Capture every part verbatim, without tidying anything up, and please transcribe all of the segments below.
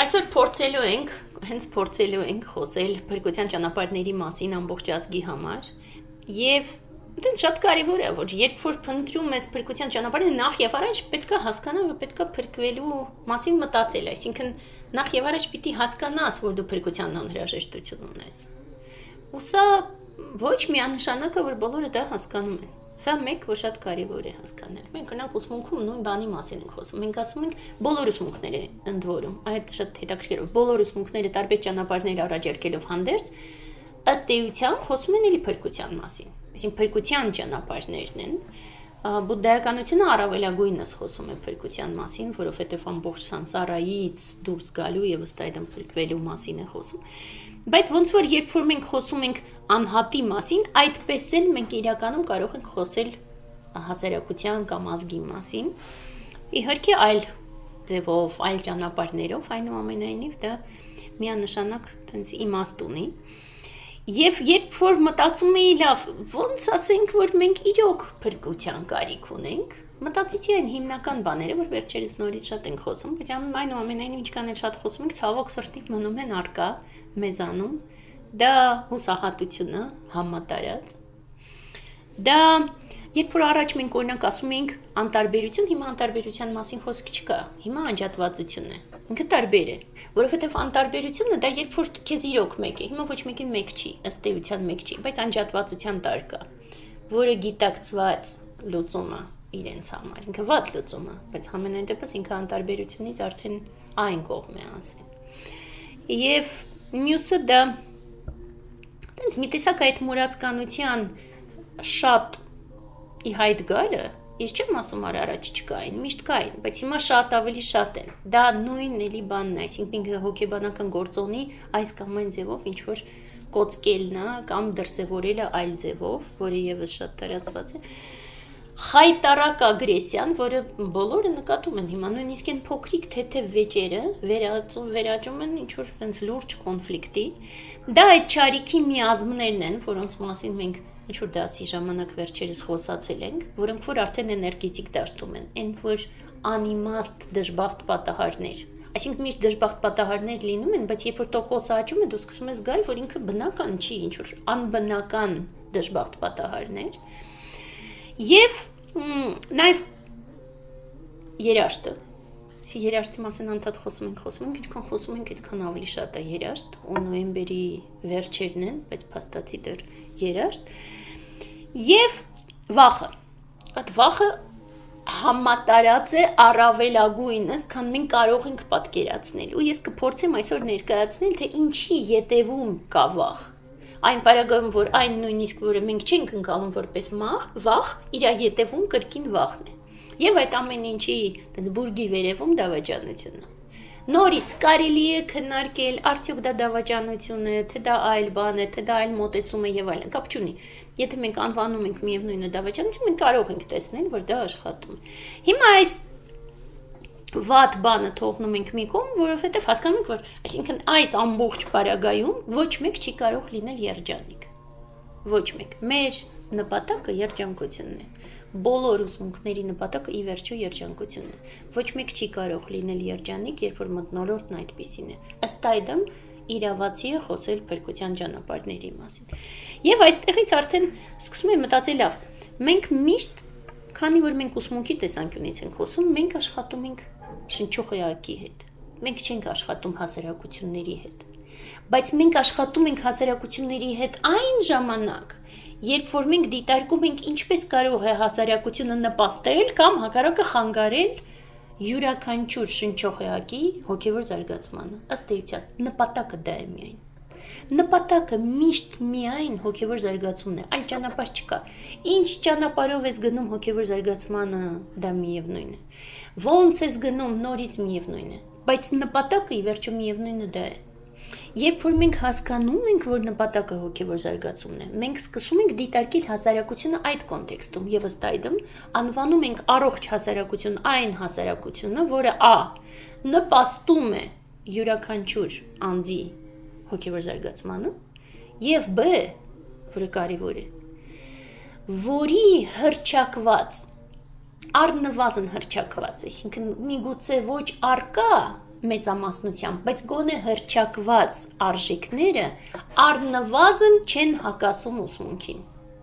Այսօր փորձելու ենք, հենց փորձելու ենք խոսել փրկության ճանապարհների մասին ամբողջ ազգի համար եւ դեն շատ կարեւոր է, որ երբ որ փնտրում ես փրկության ճանապարհը, նախ եւ առաջ պետք է հասկանալ, որ պետք է փրկվելու մասին մտածել, այսինքն նախ եւ առաջ պիտի հասկանաս, որ դու փրկության անհրաժեշտություն ունես։ Ու սա ոչ միանշանակ է, որ բոլորը դա հասկանում են։ Սա մեկ, որ շատ կարևոր է հասկանալ։ Մենք օրինակ ուսմունքում նույն բանի մասին ենք խոսում։ Մենք ասում ենք բոլոր ուսմունքները ընդ որում, այդ շատ հետաքրքիր է, բոլոր ուսմունքները տարբեր ճանապարհներ առաջարկելով հանդերձ, ըստ էության խոսում են էլի փրկության մասին։ Այսինքն փրկության ճանապարհներն են։ Բուդդայականությունը առավելագույնս խոսում է փրկության մասին, որովհետև ամբողջ սանսարայից դուրս գալու եւ ըստ այդմ փրկվելու մասին է խոսում։ Բայց ոնց որ երբ որ մենք խոսում ենք անհատի մասին, այդպես էլ մենք իրականում կարող ենք խոսել հասարակության կամ ազգի մասին։ Իհարկե այլ ձևով, այլ ճանապարհներով, այնուամենայնիվ դա միանշանակ տենց իմաստ ունի։ Եվ երբ որ մտածում էի, լավ, ոնց ասենք, որ մենք իրոք փրկության կարիք ունենք, մտածեցի այն հիմնական բաները, որ վերջերս նորից շատ ենք խոսում, բայց այնուամենայնիվ ինչքան էլ շատ խոսում ենք, ցավոք սրտի մնում են արկա մեզանում, դա հուսահատությունը համատարած, դա երբ որ առաջ մենք օրինակ ասում էինք անտարբերություն, հիմա անտարբերության մասին խոսք չկա, հիմա անջատվածություն է, ինքը տարբեր է, որովհետև անտարբերությունը դա երբ որ քեզ իրոք մեկ է, հիմա ոչ մեկին մեկ չի, ըստ էության մեկ չի, բայց անջատվածության տար կա, որը գիտակցված լուծումը իրենց համար, ինքը վատ լուծում է, բայց համենայն դեպս ինքը անտարբերությունից արդեն այն կողմ է ասել։ Եվ մյուսը դա տենց մի տեսակ այդ մուրացկանության շատ ի հայտ գալը, ես չեմ ասում որ առաջ չկային, միշտ կային, բայց հիմա շատ ավելի շատ են։ Դա նույնն էլի բանն է, այսինքն ինքը հոգեբանական գործոնի այս կամ այն ձևով ինչ որ կոծկելն է կամ դրսևորելը այլ ձևով, որը եւս շատ տարածված է։ Խայտարակ ագրեսիան, որը բոլորը նկատում են հիմա, նույնիսկ այն փոքրիկ թեթև վեճերը վերածում վերաճում են ինչ որ այնց լուրջ կոնֆլիկտի։ Դա այդ ճարիքի միազմներն են, որոնց մասին մենք ինչ որ դասի ժամանակ վերջերս խոսացել ենք, որոնք որ արդեն էներգետիկ դաշտում են, այն որ անիմաստ դժբախտ պատահարներ։ Այսինքն միշտ դժբախտ պատահարներ լինում են, բայց երբ որ տոկոսը աճում է, դու սկսում ես զգալ, որ ինքը բնական չի, ինչ որ անբնական դժբախտ պատահարներ։ Եվ նաև երաշտը։ Իսկ երաշտի մասին անդադ խոսում ենք, խոսում ենք, ինչքան խոսում ենք, այդքան ավելի շատ է երաշտ, ու նոյեմբերի վերջերն են, բայց փաստացի դեռ երաշտ։ Եվ վախը։ Այդ վախը համատարած է առավելագույնս, քան մենք կարող ենք պատկերացնել։ Ու ես կփորձեմ այսօր ներկայացնել, թե ինչի ետևում կա վախ։ Այն պարագայում, որ այն նույնիսկ, որը մենք չենք ընկալում որպես վախ, իր ետևում կրկին վախն է։ Եվ այդ ամեն ինչի բուրգի վերևում դավաճանությունը։ Նորից կարելի է քննարկել, արդյոք դա դավաճանություն է, թե դա այլ բան է, թե դա այլ մոտեցում է եւ այլն, կապ չունի։ Եթե մենք անվանում ենք միևնույնը դավաճանություն, մենք կարող ենք տեսնել, որ դա աշխատում է։ Հիմա այս վատ բանը թողնում ենք մի կողմ, որովհետև հասկանում ենք, որ այսինքն այս ամբողջ պարագայում ոչ մեկ չի կարող լինել երջանիկ։ Ոչ մեկ։ Մեր նպատակը երջանկությունն է։ Բոլոր ուսմունքների նպատակը ի վերջո երջանկությունն է։ Ոչ մեկ չի կարող լինել երջանիկ, երբ որ մթնոլորտն այդպիսին է։ Ըստ այդմ իրավացի է խոսել փրկության ճանապարհների մասին։ Եվ այստեղից արդեն սկսում եմ մտածել, լավ, մենք միշտ, քանի որ մենք ուսմունքի տեսանկյունից ենք խոսում, մենք աշխատում ենք շնչող էակի հետ։ Մենք չենք աշխատում հասարակությունների հետ։ Բայց մենք աշխատում ենք հասարակությունների հետ այն ժամանակ, երբ որ մենք դիտարկում ենք ինչպես կարող է հասարակությունը նպաստել կամ հակառակը խանգարել յուրաքանչյուր շնչող էակի հոգևոր զարգացմանը։ Ըստ էության, նպատակը դա է միայն։ Նպատակը միշտ միայն հոգևոր զարգացումն է, այլ ճանապարհ չկա։ Ինչ ճանապարհով ես գնում հոգևոր զարգացմանը, դա միևնույն է։ Ոնց ես գնում, նորից միևնույն է, բայց նպատակը ի վերջո միևնույնը դա է։ Երբ որ մենք հասկանում ենք, որ նպատակը հոգևոր զարգացումն է, մենք սկսում ենք դիտարկել հասարակությունը այդ կոնտեքստում եւ ըստ այդմ անվանում ենք առողջ հասարակություն այն հասարակությունը, որը ա նպաստում է յուրաքանչյուր անձի հոգևոր զարգացմանը, եւ բ, որը կարևոր է, որի հրճակված, առնվազն հրճակված, այսինքն միգուցե ոչ արկա, մեծամասնությամբ, բայց գոնե հրճակված արժեքները առնվազն չեն հակասում ուսմունքին։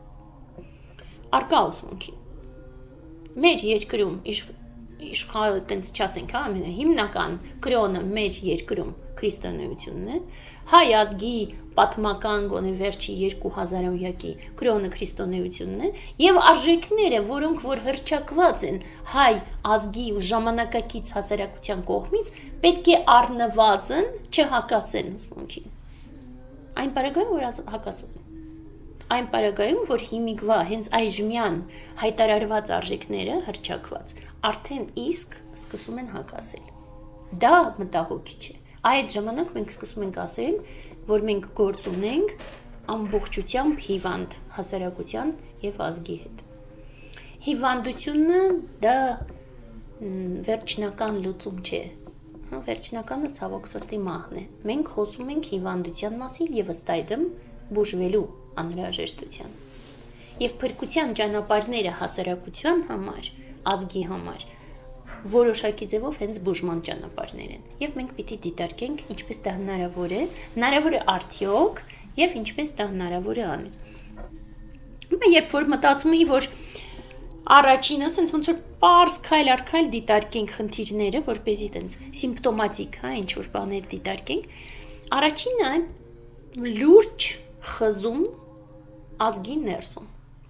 Արկա ուսմունքին։ Մեր երկրում իշխալ տենց չասենք, հա, հիմնական կրոնը մեր երկրում քրիստոնեությունն է, հայ ազգի պատմական գոնե վերջի երկու հազարամյակի կրոնը քրիստոնեությունն է, եւ արժեքները, որոնք որ հրճակված են հայ ազգի ու ժամանակակից հասարակության կողմից, պետք է առնվազն չհակասեն ուսմունքին։ Այն պարագայում, որ հակասում են։ Այն պարագայում, որ հիմիկվա հենց այժմյան հայտարարված արժեքները հրճակված, արդեն իսկ սկսում են հակասել։ Դա մտահոգիչ է։ Այդ ժամանակ մենք սկսում ենք ասել, որ մենք գործ ունենք ամբողջությամբ հիվանդ հասարակության եւ ազգի հետ։ Հիվանդությունը դա վերջնական լուծում չէ։ Հա, վերջնականը ցավոք սրտի մահն է։ Մենք խոսում ենք հիվանդության մասին եւ ըստ այդմ բուժվելու անհրաժեշտության։ Եվ փրկության ճանապարհները հասարակության համար, ազգի համար որոշակի ձևով հենց բուժման ճանապարհներ են։ Եվ մենք պիտի դիտարկենք ինչպես դա հնարավոր է, հնարավոր է արդյոք եւ ինչպես դա հնարավոր է անել։ Հիմա երբ որ մտածում եմ, որ առաջինը ասենց ոնց որ պարզ քայլ առ քայլ դիտարկենք խնդիրները, որպեսզի տենց սիմպտոմատիկ, հա, ինչ որ բաներ դիտարկենք, առաջինը լուրջ խզում ազգի ներսում։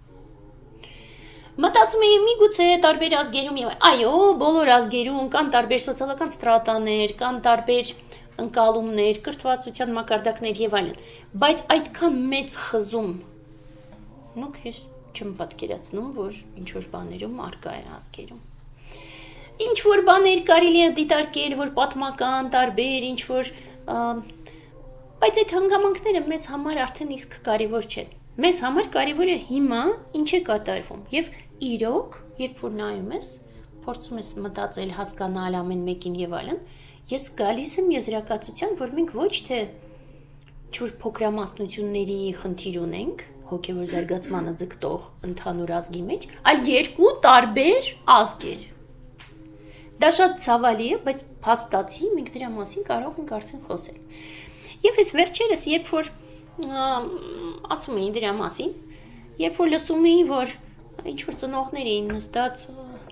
Մտածում եմ միգուցե տարբեր ազգերում եւ այո, բոլոր ազգերում կան տարբեր սոցիալական ստրատաներ, կան տարբեր ընկալումներ, կրթվածության մակարդակներ եւ այլն, բայց այդքան մեծ խզում նույն ես չեմ պատկերացնում, որ ինչ որ բաներում արկա է ազգերում։ Ինչ որ բաներ կարելի է դիտարկել, որ պատմական, տարբեր, ինչ որ բայց այդ հանգամանքները մեզ համար արդեն իսկ կարևոր չեն։ Մեզ համար կարևոր է հիմա ինչ է կատարվում եւ իրոք, երբ որ նայում ես, փորձում ես մտածել, հասկանալ ամեն մեկին եւ այլն, ես գալիս եմ եզրակացության, որ մենք ոչ թե չոր փոքրամասնությունների խնդիր ունենք, հոգեվոր զարգացմանը ձգտող ընդհանուր ազգի մեջ, այլ երկու տարբեր ազգեր։ Դա շատ ցավալի է, բայց փաստացի մենք դրա մասին կարող ենք արդեն խոսել։ Եվ ես վերջերս, երբ որ ասում էի դրա մասին, երբ որ լսում էի, որ ինչ որ ծնողներ էին նստած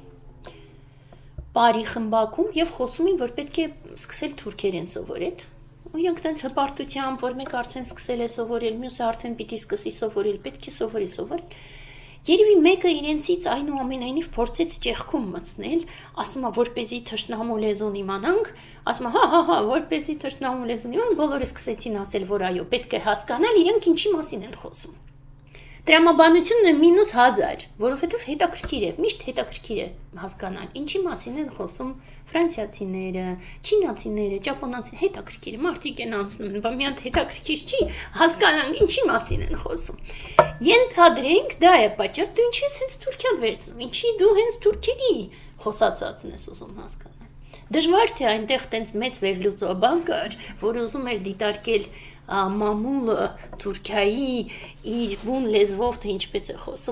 բարի խմբակում եւ խոսում էին, որ պետք է սկսել թուրքերեն սովորել, ու իրենք տենց հպարտությամբ, որ մեկ արդեն սկսել է սովորել, մյուսը արդեն պիտի սկսի սովորել, պետք է սովորի սովորել։ Երևի մեկը իրենցից այնուամենայնիվ փորձեց ճեղքում մտցնել, ասում է, որպեսզի թշնամու լեզուն իմանանք, ասում է, հա, հա, հա, որպեսզի թշնամու լեզուն իմանանք, բոլորը սկսեցին ասել, որ այո, պետք է հասկանալ, իրենք ինչի մասին են խոսում։ Տրամաբանությունն է մինուս հազար, որովհետև հետաքրքիր է, միշտ հետաքրքիր է հասկանալ, ինչի մասին են խոսում ֆրանսիացիները, չինացիները, ճապոնացիները, հետաքրքիր է, մարդիկ են անցնում, բա մի հատ հետաքրքիր չի, հասկանանք ինչի մասին են խոսում։ Ենթադրենք, դա է պատճառ, դու ինչի ես հենց Թուրքիան վերցնում, ինչի դու հենց թուրքերի խոսածածն ես ուզում հասկանալ։ Դժվար թե այնտեղ տենց մեծ վերլուծաբան կար, որ ուզում էր դիտարկել մամուլը Թուրքիայի իր բուն լեզվով թե ինչպես է խոսում։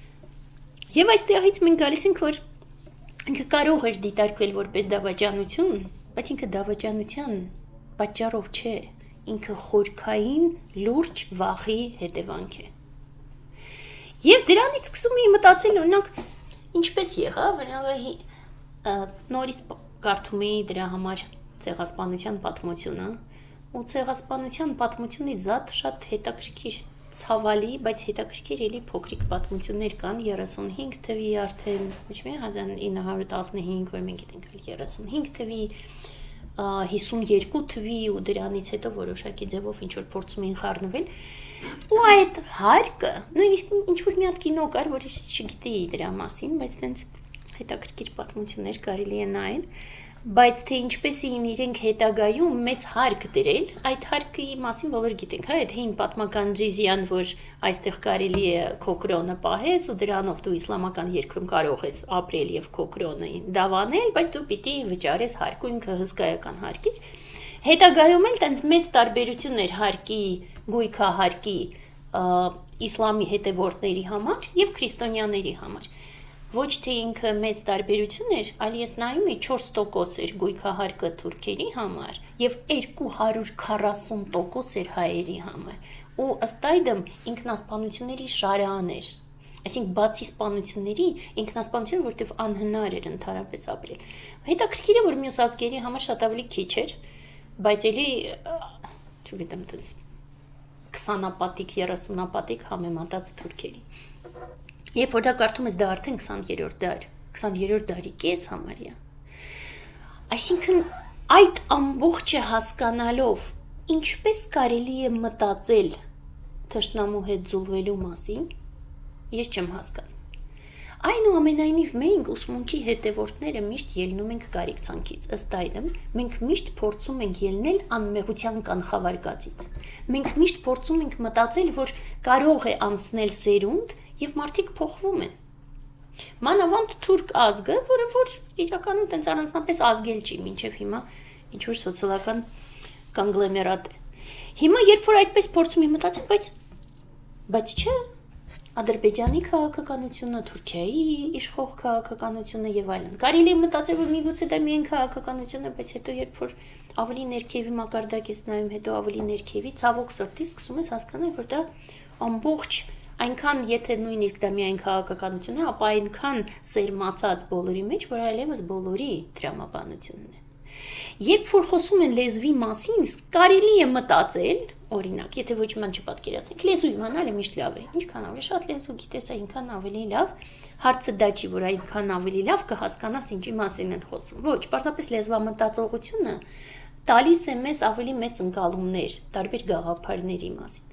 Եվ այստեղից մենք գալիս ենք, որ ինքը կարող էր դիտարկվել որպես դավաճանություն, բայց ինքը դավաճանության պատճառով չէ, ինքը խորքային լուրջ վախի հետևանք է։ Եվ դրանից սկսում էի մտածել, օրինակ, ինչպես եղավ, նորից կարդում էի դրա համար ցեղասպանության պատմությունը, ու ցեղասպանության պատմությունից զատ շատ հետաքրքիր, ցավալի, բայց հետաքրքիր էլի փոքրիկ պատմություններ կան, երեսունհինգ թվի արդեն, ոչ մի հազար ինը հարյուր տասնհինգ, որ մենք ենք այլ երեսունհինգ թվի, հիսունյոթ թվի ու դրանից հետո որոշակի ձևով ինչ որ փորձում էին խառնվել։ Ու այդ հարկը, նույնիսկ ինչ որ մի հատ կինո կար, որ ես չգիտեի դրա մասին, բայց տենց հետաքրքիր պատմություններ կարելի է նայել, բայց թե ինչպես էին իրենք հետագայում մեծ հարկ դրել, այդ հարկի մասին բոլորը գիտենք, հա, այդ հին պատմական ջիզյան, որ այստեղ կարելի է քո կրոնը պահես ու դրանով դու իսլամական երկրում կարող ես ապրել եւ քո կրոնը դավանել, բայց դու պիտի վճարես հարկ, ու ինքը հսկայական հարկ էր։ Հետագայում էլ տենց մեծ տարբերություններ հարկի, գույքահարկի իսլամի հետևորդների համար եւ քրիստոնյաների համար, ոչ թե ինքը մեծ տարբերություն էր, այլ ես նայում էի չորս տոկոս էր գույքահարկը թուրքերի համար եւ երկու հարյուր քառասուն տոկոս էր հայերի համար։ Ու ըստ այդմ ինքնասպանությունների շարան էր։ Այսինքն բացի սպանությունների ինքնասպանություն, որտեղ անհնար էր ընդհանրապես ապրել։ Հետաքրքիր է, որ մյուս ազգերի համար շատ ավելի քիչ էր, բայց էլի, չգիտեմ, դից քսանապատիկ, երեսունապատիկ համեմատած թուրքերի։ Երբ որ դա կարդում ես, դա արդեն քսաներորդ դար, քսաներորդ դարի կես համարյա։ Այսինքն այդ ամբողջը հասկանալով ինչպես կարելի է մտածել թշնամու հետ զուլվելու մասին, ես չեմ հասկանում։ Այնուամենայնիվ մենք ուսմունքի հետևորդները միշտ ելնում ենք կարիքցանքից, ըստ այդմ մենք միշտ փորձում ենք ելնել անմեղության կանխավարկածից։ Մենք միշտ փորձում ենք մտածել, որ կարող է անցնել սերունդ եւ մարդիկ փոխվում են։ Մանավանդ թուրք ազգը, որը որ իրականում տենց առանձնապես ազգել չի, մինչեւ հիմա ինչ որ սոցիալական կոնգլոմերատ է։ Հիմա երբ որ այդպես փորձում եմ մտածել, բայց բայց չէ, Ադրբեջանի քաղաքականությունը, Թուրքիայի իշխող քաղաքականությունը եւ այլն։ Կարելի է մտածել, որ միգուցե դա միայն քաղաքականություն է, բայց հետո երբ որ ավելի ներքևի մակարդակ ես նայում, հետո ավելի ներքևի, ցավոք սրտի սկսում ես հասկանալ, որ դա ամբողջ այնքան, եթե նույնիսկ դա միայն քաղաքականություն է, ապա այնքան սերմացած բոլորի մեջ, որ այլևս բոլորի դրամաբանությունն է։ Երբ որ խոսում են լեզվի մասին, կարելի է մտածել, օրինակ, եթե ոչ ման չպատկերացնենք, լեզու իմանալը միշտ լավ է։ Ինչքան ավելի շատ լեզու գիտես, այնքան ավելի լավ։ Հարցը դա չի, որ այնքան ավելի լավ կհասկանաս ինչի մասին են խոսում։ Ոչ, պարզապես լեզվամտածողությունը տալիս է մեզ ավելի մեծ ընկալումներ տարբեր գաղափարների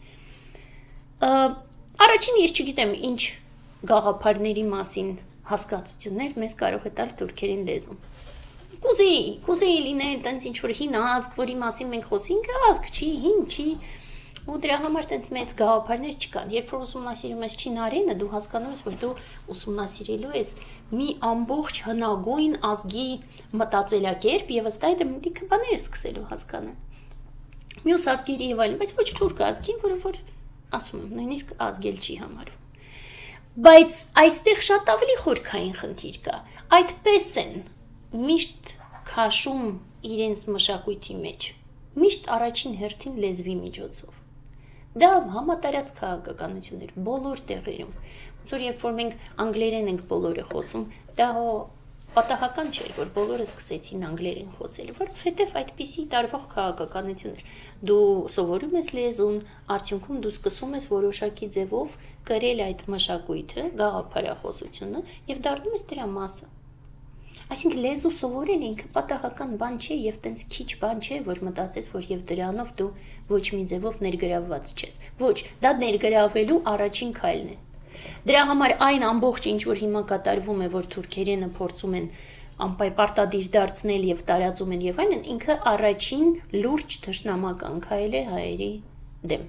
մասին։ Առաջին ես չգիտեմ ինչ գաղափարների մասին հասկացություններ մեզ կարող է տալ թուրքերեն լեզուն։ Կուզեի, կուզեի լինել տենց ինչ-որ հին ազգ, որի մասին մենք խոսենք, ազգ չի, հին չի, ու դրա համար տենց մեծ գաղափարներ չկան։ Երբ որ ուսումնասիրում ես չինարենը, դու հասկանում ես, որ դու ուսումնասիրելու ես մի ամբողջ հնագույն ազգի մտածելակերպ եւ ըստ այդմ լիքը բաներ ես սկսելու հասկանալ։ Մյուս ազգերի եւ այլն, բայց ոչ թուրք ազգի, որը որ ասում եմ, նույնիսկ ազգել չի համարվում։ Բայց այստեղ շատ ավելի խորքային խնդիր կա։ Այդպես են միշտ քաշում իրենց մշակույթի մեջ, միշտ առաջին հերթին լեզվի միջոցով։ Դա համատարած քաղաքականություն էր բոլոր տեղերում։ Ոնց որ երբ որ մենք անգլերեն ենք բոլորը խոսում, դա պատահական չէր, որ բոլորը սկսեցին անգլերեն խոսել, որովհետև այդպիսի տարվող քաղաքականություն էր։ Դու սովորում ես լեզուն, արդյունքում դու սկսում ես որոշակի ձևով կրել այդ մշակույթը, գաղափարախոսությունը եւ դառնում ես դրա մասը։ Այսինքն լեզու սովորելը ինքը պատահական բան չէ եւ տենց քիչ բան չէ, որ մտածես, որ եւ դրանով դու ոչ մի ձևով ներգրավված չես։ Ոչ, դա ներգրավելու առաջին քայլն է։ Դրա համար այն ամբողջ ինչ որ հիմա կատարվում է, որ թուրքերենը փորձում են անպայպարտադիր դարձնել եւ տարածում են եւ այլն, ինքը առաջին լուրջ թշնամական քայլ է հայերի դեմ։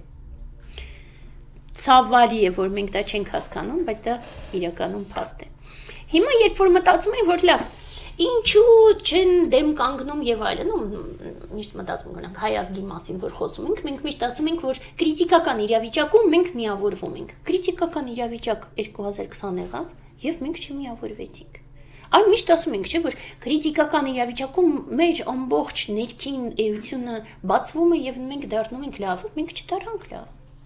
Ցավալի է, որ մենք դա չենք հասկանում, բայց դա իրականում փաստ է։ Հիմա երբ որ մտածում եմ, որ լավ, ինչու չեն դեմ կանգնում եւ այլն, ու միշտ մտածում ենք հայ ազգի մասին, որ խոսում ենք, մենք միշտ ասում ենք, որ քրիտիկական իրավիճակում մենք միավորվում ենք։ Քրիտիկական իրավիճակ երկու հազար քսան եղավ եւ մենք չմիավորվեցինք։ Այ միշտ ասում ենք, չէ, որ քրիտիկական իրավիճակում մեր ամբողջ ներքին էությունը բացվում է եւ մենք դառնում ենք լավ, մենք չդառանք լավ։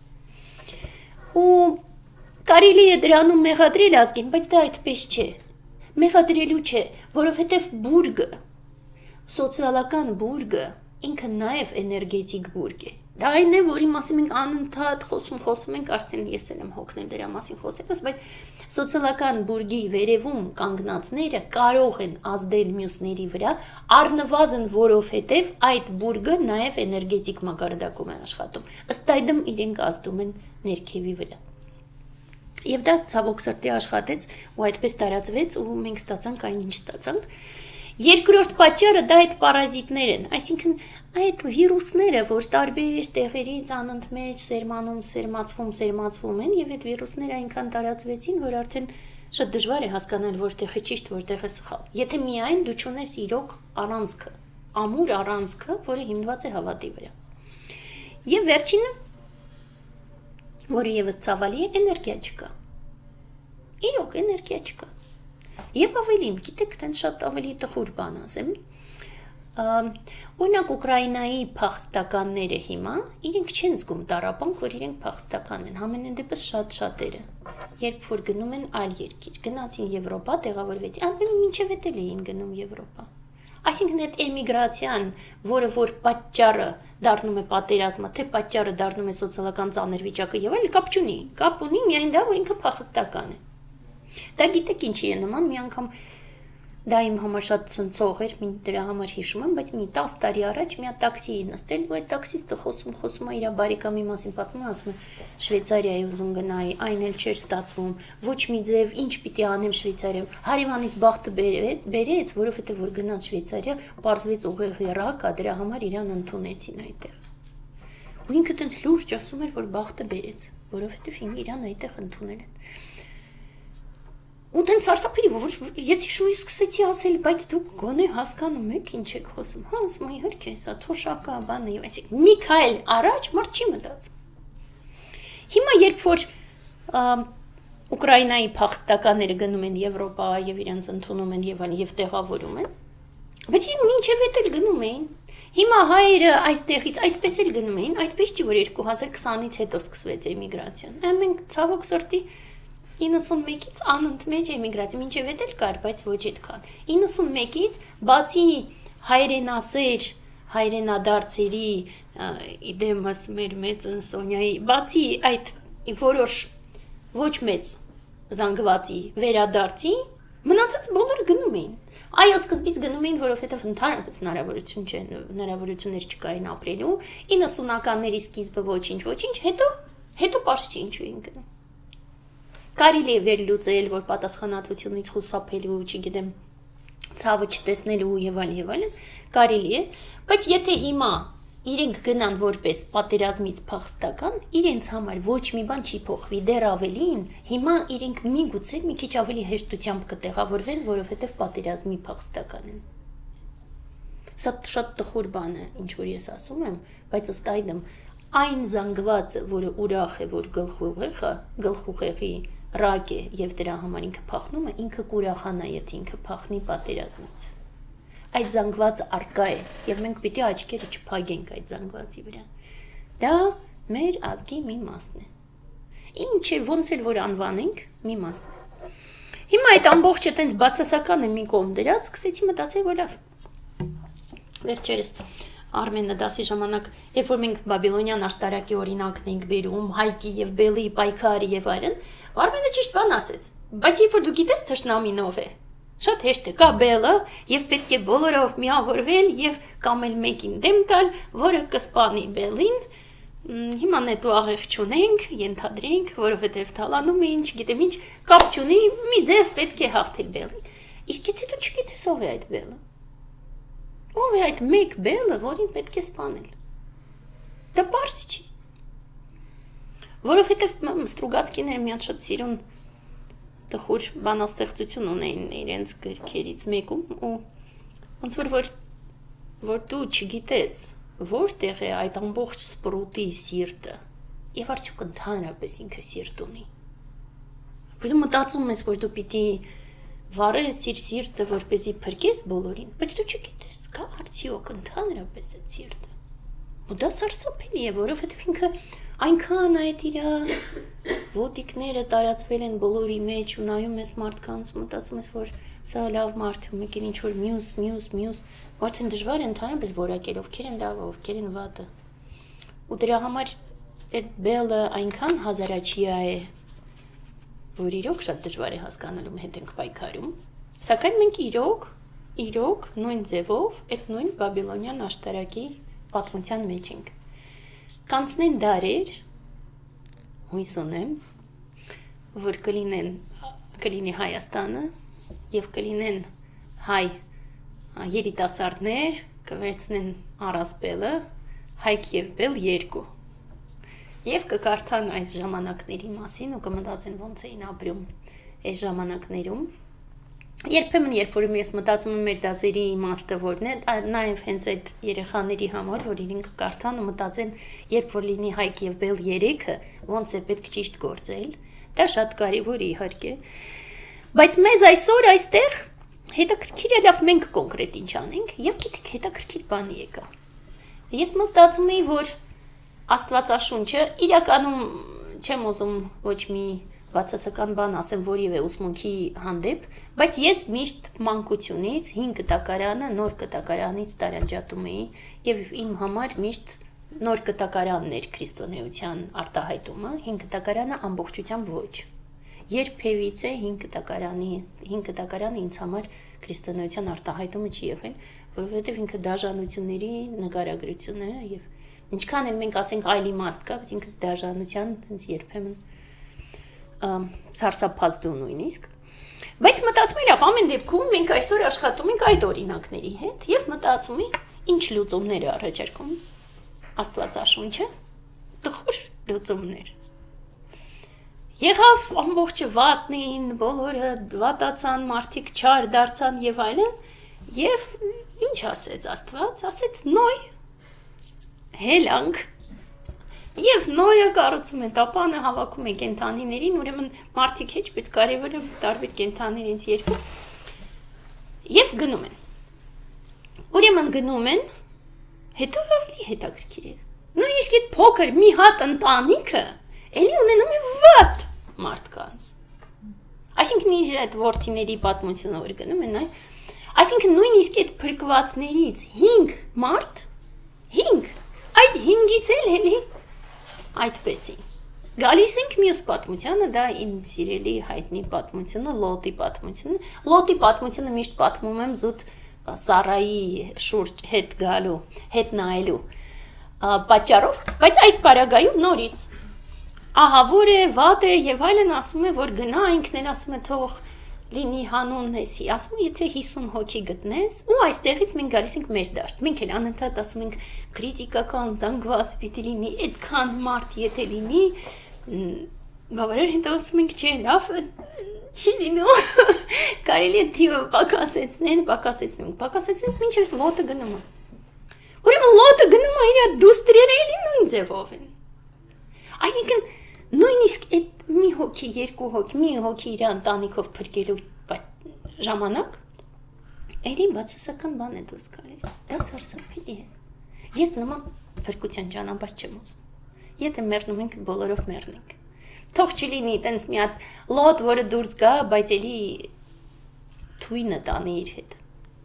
Ու կարելի է դրանում մեղադրել ազգին, բայց դա այդպես չէ։ Մեղադրելու չէ, որովհետև բուրգը, սոցիալական բուրգը ինքը նաև էներգետիկ բուրգ է։ Դա այն է, որի մասին մենք անընդհատ խոսում, խոսում ենք, արդեն ես էլ եմ հոգնել դրա մասին խոսելուց, բայց սոցիալական բուրգի վերևում կանգնածները կարող են ազդել մյուսների վրա, առնվազն որովհետև այդ բուրգը նաև էներգետիկ մակարդակում է աշխատում։ Ըստ այդմ իրենք ազդում են ներքևի վրա։ Եվ դա ցավոք սրտի աշխատեց ու այդպես տարածվեց ու մենք ստացանք այն ինչ ստացանք։ Երկրորդ պատճառը դա այդ պարազիտներ են, այսինքն այդ վիրուսները, որ տարբեր տեղերից անընդմեջ սերմանում, սերմացվում, սերմացվում են եւ այդ վիրուսները այնքան տարածվեցին, որ արդեն շատ դժվար է հասկանալ որտեղ է ճիշտ, որտեղ է սխալ։ Եթե միայն դու չունես իրոք առանցքը, ամուր առանցքը, որը հիմնված է հավատի վրա։ Եվ վերջինը, որը եւս ցավալի է, էներգիա չկա։ Իրոք էներգիա չկա։ Եվ ավելին, գիտեք, տենց շատ ավելի տխուր բան ասեմ, օրինակ Ուկրաինայի փախստականները հիմա իրենք չեն զգում տառապանք, որ իրենք փախստական են, համենայն դեպս շատ շատերը, երբ որ գնում են այլ երկիր, գնացին Եվրոպա, տեղավորվեցին, անպայման մինչև էդ էլ էին գնում Եվրոպա։ Այսինքն այդ էմիգրացիան, որը որ պատճառը դառնում է պատերազմը, թե պատճառը դառնում է սոցիալական ծանր վիճակը եւ այլն, կապ չունի, կապ ունի միայն դա, որ ինքը փախստական է։ Դա գիտեք ինչի է նման, մի անգամ դա իմ համար շատ ցնցող էր, մի դրա համար հիշում եմ, բայց մի տասը տարի առաջ մի հատ տաքսիի նստել, ու այդ տաքսիստը խոսում, խոսում է իր բարեկամի մասին պատմում, ասում է Շվեյցարիայի ուզում գնայի, այն էլ չէր ստացվում, ոչ մի ձև, ինչ պիտի անեմ Շվեյցարիայում։ Հարևանից բախտը բերեց, որովհետև որ գնաց Շվեյցարիա, պարզվեց ուղիղ Իրաք, դրա համար իրան ընդունեցին այդտեղ։ Ու ինքը տենց լուրջ ասում էր, որ բախտը բերեց, որովհետև իրան այդտեղ ընդունել են։ Ու դեն սարսափելի, որ ես հիշում եմ սկսեցի ասել, բայց դուք գոնե հասկանում եք ինչ եք խոսում։ Հա, ասում եմ, իհարկե, սա թոշակա բան է, այսինքն մի քայլ առաջ մարդ չի մտածում։ Հիմա երբ որ Ուկրաինայի փախստականները գնում են Եվրոպա եւ իրենց ընդունում են եւ այլն եւ տեղավորում են, բայց իրենք մինչեւ էդ էլ գնում էին։ Հիմա հայերը այստեղից այդպես էլ գնում էին, այդպես չի որ երկու հազար քսանից հետո սկսվեց էմիգրացիան։ Մենք ցավոք սրտի իննսունմեկից անընդմեջ էմիգրացիա, մինչև էդ էլ կար, բայց ոչ այդքան։ իննսունմեկից բացի հայրենասեր, հայրենադարձերի իդեմս մեր մեծ Սոնյայի, բացի այդ որոշ ոչ մեծ զանգվածի վերադարձի, մնացած բոլորը գնում էին։ Այո, սկզբից գնում էին, որովհետև ընդհանրապես հնարավորություն չէ, հնարավորություններ չկային ապրելու, իննսունականների սկիզբը ոչինչ, ոչինչ, հետո, հետո պարզ չի ինչու էին գնում։ Կարելի է վերլուծել, որ պատասխանատվությունից խուսափելու, չգիտեմ, ցավը չտեսնելու եւ այլն եւ այլն, կարելի է, բայց եթե հիմա իրենք գնան որպես պատերազմից փախստական, իրենց համար ոչ մի բան չի փոխվի, դեռ ավելին, հիմա իրենք միգուցե մի քիչ ավելի հեշտությամբ կտեղավորվեն, որովհետեւ պատերազմի փախստական են։ Սա շատ տխուր բան է, ինչ որ ես ասում եմ, բայց ըստ այդմ այն զանգվածը, որը ուրախ է, որ գլխուղեղը, գլխուղեղի ռակ է եւ դրա համար ինքը փախնում է, ինքը կուրախանա, եթե ինքը փախնի պատերազմից։ Այդ զանգվածը արկա է եւ մենք պիտի աչքերը չփակենք այդ զանգվածի վրա։ Դա մեր ազգի մի մասն է։ Ինչ է, ոնց էլ որ անվանենք, մի մասն է։ Հիմա այդ ամբողջը տենց բացասական է մի կողմ դրած, սկսեցի մտածել, որ լավ։ Վերջերս Արմենը դասի ժամանակ, երբ որ մենք Բաբիլոնյան աշտարակի օրինակն ենք բերում, Հայկի եւ Բելի պայքարի եւ այլն, Արմենը ճիշտ բան ասեց, բայց երբ որ դու գիտես թշնամին ով է, շատ հեշտ է, կա Բելը եւ պետք է բոլորով միավորվել եւ կամ էլ մեկին դեմ տալ, որը կսպանի Բելին, հիմա նետու աղեղ չունենք, ենթադրենք, որովհետեւ թալանում է ինչ, գիտեմ ինչ, կապ չունի, մի ձև պետք է հաղթել Բելին։ Իսկ եթե դու չգիտես ով է այդ Բելը, ով է այդ մեկ Բելը, որին պետք է սպանել։ Դա պարզ չի։ Որովհետև Ստրուգացկիները մի հատ շատ սիրուն տխուր բանաստեղծություն ունեին իրենց գրքերից մեկում ու ոնց որ որ որ դու չգիտես որտեղ է այդ ամբողջ սպրուտի սիրտը եւ արդյոք ընդհանրապես ինքը սիրտ ունի։ Դու մտածում ես, որ դու պիտի վարես իր սիրտը, որպեսզի փրկես բոլորին, բայց դու չգիտես, կա արդյոք ընդհանրապես այդ սիրտը։ Ու դա սարսափելի է, որովհետև ինքը այնքան այդ իր ոտիկները տարածվել են բոլորի մեջ ու նայում ես մարդկանց, մտածում ես, որ սա լավ մարդ է, մեկ էլ ինչ որ մյուս, մյուս, մյուս, արդեն դժվար է ընդհանրապես որակել, ովքեր են լավը, ովքեր են վատը։ Ու դրա համար այդ Բելը այնքան հազարաչիա է, որ իրոք շատ դժվար է հասկանալու հետ ենք պայքարում, սակայն մենք իրոք, իրոք նույն ձևով այդ նույն Բաբիլոնյան աշտարակի պատմության մեջ ենք։ Կանցնեն դարեր, հույս ունեմ, որ կլինեն, կլինի Հայաստանը եւ կլինեն հայ երիտասարդներ, կվերցնեն Արասպելը, Հայք եւ Բել երկու։ Եվ կկարդան այս ժամանակների մասին ու կմտածեն ոնց էին ապրում այս ժամանակներում։ Երբեմն երբ որ ես մտածում եմ մեր դասերի իմաստը որն է, նաև հենց այդ երեխաների համար, որ իրենք կարդան ու մտածեն, երբ որ լինի Հայք եւ Բել երեքը, ոնց է պետք ճիշտ գործել, դա շատ կարևոր է իհարկե։ Բայց մեզ այսօր այստեղ հետաքրքիր է լավ մենք կոնկրետ ինչ անենք, եւ գիտեք հետաքրքիր բան եկա։ Ես մտածում էի, որ Աստվածաշունչը իրականում չեմ ուզում ոչ մի բացասական բան ասեմ որևէ ուսմունքի հանդեպ, բայց ես միշտ մանկությունից հին կտակարանը նոր կտակարանից տարանջատում էի եւ իմ համար միշտ նոր կտակարանն էր քրիստոնեության արտահայտումը, հին կտակարանը ամբողջությամբ ոչ։ Երբևիցե հին կտակարանի, հին կտակարանը ինձ համար քրիստոնեության արտահայտումը չի եղել, որովհետեւ ինքը դաժանությունների նկարագրություն է եւ ինչքան էլ մենք ասենք այլ իմաստ կա, բայց ինքը դաժանության այնց երբեմն ցարսափազդու նույնիսկ։ Բայց մտածում եմ, լավ, ամեն դեպքում մենք այսօր աշխատում ենք այդ օրինակների հետ եւ մտածում եմ, ինչ լուծումներ է առաջարկում Աստվածաշունչը, տխուր լուծումներ։ Եղավ ամբողջը վատնին, բոլորը վատացան, մարդիկ չար դարձան եւ այլն, եւ ինչ ասեց Աստված, ասեց նոյ հելանք եւ նոյը կառուցում է տապանը հավաքում է կենթանիներին, ուրեմն մարդիկ հեչ պետք կարևորը տարբեր կենթանիներից երկու եւ գնում են։ Ուրեմն գնում են, հետո ավելի հետաքրքիր է։ Նույնիսկ այդ փոքր մի հատ ընտանիքը էլի ունենում է վատ մարդկանց։ Այսինքն իր այդ ворթիների պատմությունը որ գնում են, այ այսինքն նույնիսկ այդ փրկվածներից հինգ մարդ, հինգ այդ հինգից էլ էլի այդպես է։ Գալիս ենք մյուս պատմությանը, դա իմ սիրելի հայտնի պատմությունը, Լոտի պատմությունը։ Լոտի պատմությունը միշտ պատմում եմ զուտ Սարայի շուրջ հետ գալու, հետ նայելու պատճառով, բայց այս պարագայում նորից ահա որ է, վատ է եւ այլն ասում է, որ գնա, ինքն էլ ասում է թող լինի հանուն էսի, ասում եթե հիսուն հոգի գտնես, ու այստեղից մենք գալիս ենք մեր դաշտ։ Մենք էլ անընդհատ ասում ենք քրիտիկական զանգված պիտի լինի, այդքան մարդ եթե լինի, բավարար հետո ասում ենք չէ, լավ, չի լինում։ Կարելի է թիվը պակասեցնել, պակասեցնենք, պակասեցնենք մինչև Լոտը գնում է։ Ուրեմն Լոտը գնում է իր դուստրերը էլի նույն ձևով են։ Այսինքն նույնիսկ այդ մի հոգի, երկու հոգի, մի հոգի իր ընտանիքով փրկելու ժամանակ էլի բացասական բան է դուրս գալիս։ Դա սարսափելի է։ Ես նման փրկության ճանապարհ չեմ ուզում։ Եթե մեռնում ենք, բոլորով մեռնենք։ Թող չլինի տենց մի հատ Լոտ, որը դուրս գա, բայց էլի թույնը տանի իր հետ։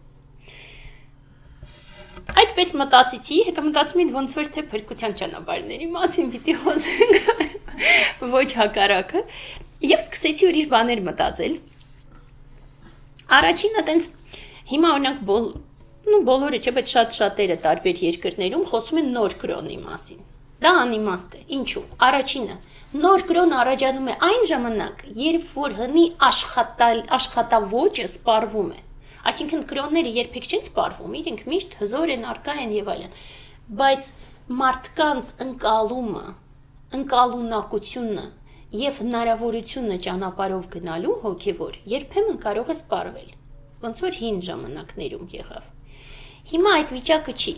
Այդպես մտածեցի, հետո մտածում եմ ոնց որ թե փրկության ճանապարհների մասին պիտի խոսենք, ոչ հակառակը, եւ սկսեցի ուրիշ բաներ մտածել։ Առաջինը տենց հիմա օրինակ բոլ, նու բոլորը չէ, բայց շատ շատերը տարբեր երկրներում խոսում են նոր կրոնի մասին։ Դա անիմաստ է։ Ինչու՞։ Առաջինը, նոր կրոն առաջանում է այն ժամանակ, երբ որ հնի աշխատալ, աշխատավոճը սպառվում է։ Այսինքն կրոնները երբեք չեն սպառվում, իրենք միշտ հզոր են, արկա են եւ այլն։ Բայց մարդկանց ընկալումը, ընկալունակությունը եւ հնարավորությունը ճանապարհով գնալու հոգեվոր երբեմն կարող է սպառվել, ոնց որ հին ժամանակներում եղավ։ Հիմա այդ վիճակը չի։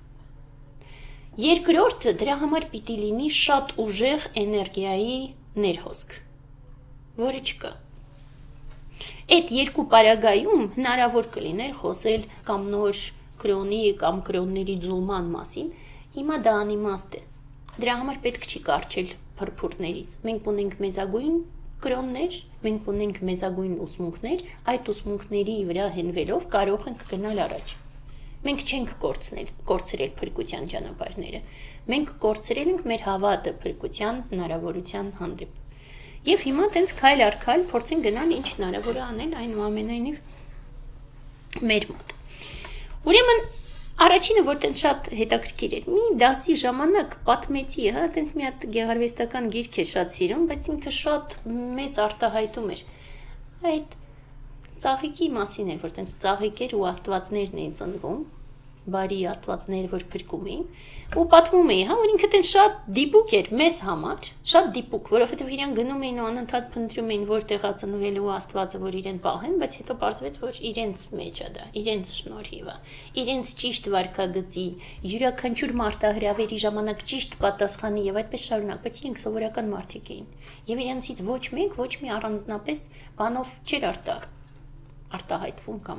Երկրորդը դրա համար պիտի լինի շատ ուժեղ էներգիայի ներհոսք, որը չկա։ Այդ երկու պարագայում հնարավոր կլիներ խոսել կամ նոր կրոնի կամ կրոնների ձուլման մասին, հիմա դա անիմաստ է։ Դրա համար պետք չի կարճել փրփուրներից։ Մենք ունենք մեծագույն կրոններ, մենք ունենք մեծագույն ուսմունքներ, այդ ուսմունքների վրա հենվելով կարող ենք գնալ առաջ։ Մենք չենք կորցնել, կորցրել փրկության ճանապարհները։ Մենք կորցրել ենք մեր հավատը փրկության հնարավորության հանդեպ։ Եվ հիմա տենց քայլ առ քայլ փորձենք գնալ ինչ հնարավոր է անել այնուամենայնիվ մեր մոտ։ Ուրեմն առաջինը որ տենց շատ հետաքրքիր էր։ Մի դասի ժամանակ պատմեցի, հա, տենց մի հատ գեղարվեստական գիրք է շատ սիրում, բայց ինքը շատ մեծ արտահայտում էր։ Այդ ծաղիկի մասին էր, որ տենց ծաղիկեր ու աստվածներն էին ծնվում։ բարի աստվածներ, որ փրկում էին, ու պատմում էի, հա, որ ինքը տենց շատ դիպուկ էր մեզ համար, շատ դիպուկ, որովհետև իրեն գնում էին ու անընդհատ փնտրում էին որտեղ է ծնվելու Աստվածը, որ իրեն պահեն, բայց հետո պարզվեց, որ իրենց մեջ է դա, իրենց շնորհիվ է, իրենց ճիշտ վարքագծի, յուրաքանչյուր մարտահրավերի ժամանակ ճիշտ պատասխանի եւ այդպես շարունակ, բայց իրենք սովորական մարդիկ էին, եւ իրենցից ոչ մեկ ոչ մի առանձնապես բանով չէր արտահ արտահայտվում կամ